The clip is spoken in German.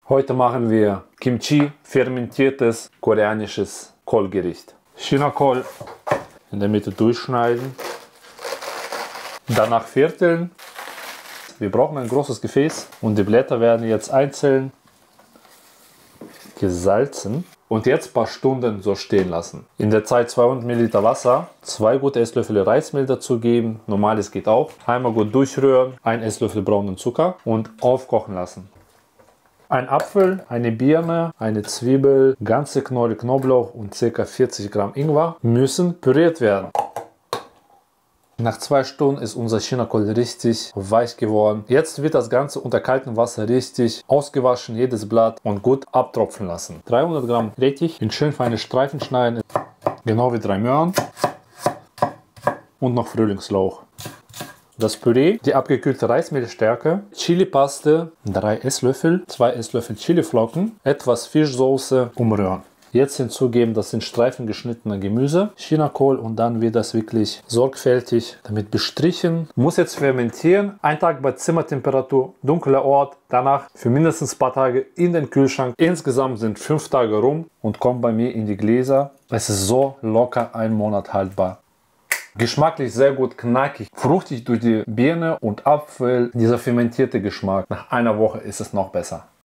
Heute machen wir Kimchi, fermentiertes koreanisches Kohlgericht. Chinakohl in der Mitte durchschneiden, danach vierteln. Wir brauchen ein großes Gefäß und die Blätter werden jetzt einzeln gesalzen und jetzt ein paar Stunden so stehen lassen. In der Zeit 200 ml Wasser, 2 gute Esslöffel Reismehl dazugeben, normales geht auch. Einmal gut durchrühren, 1 Esslöffel braunen Zucker und aufkochen lassen. Ein Apfel, eine Birne, eine Zwiebel, ganze Knolle Knoblauch und ca. 40 Gramm Ingwer müssen püriert werden. Nach 2 Stunden ist unser Chinakohl richtig weich geworden. Jetzt wird das Ganze unter kaltem Wasser richtig ausgewaschen, jedes Blatt, und gut abtropfen lassen. 300 Gramm Rettich in schön feine Streifen schneiden, genau wie 3 Möhren und noch Frühlingslauch. Das Püree, die abgekühlte Reismehlstärke, Chilipaste, 3 Esslöffel, 2 Esslöffel Chiliflocken, etwas Fischsoße, umrühren. Jetzt hinzugeben das in Streifen geschnittene Gemüse, Chinakohl, und dann wird das wirklich sorgfältig damit bestrichen. Muss jetzt fermentieren, 1 Tag bei Zimmertemperatur, dunkler Ort, danach für mindestens ein paar Tage in den Kühlschrank. Insgesamt sind 5 Tage rum und kommt bei mir in die Gläser. Es ist so locker 1 Monat haltbar. Geschmacklich sehr gut, knackig, fruchtig durch die Birne und Apfel. Dieser fermentierte Geschmack. Nach einer Woche ist es noch besser.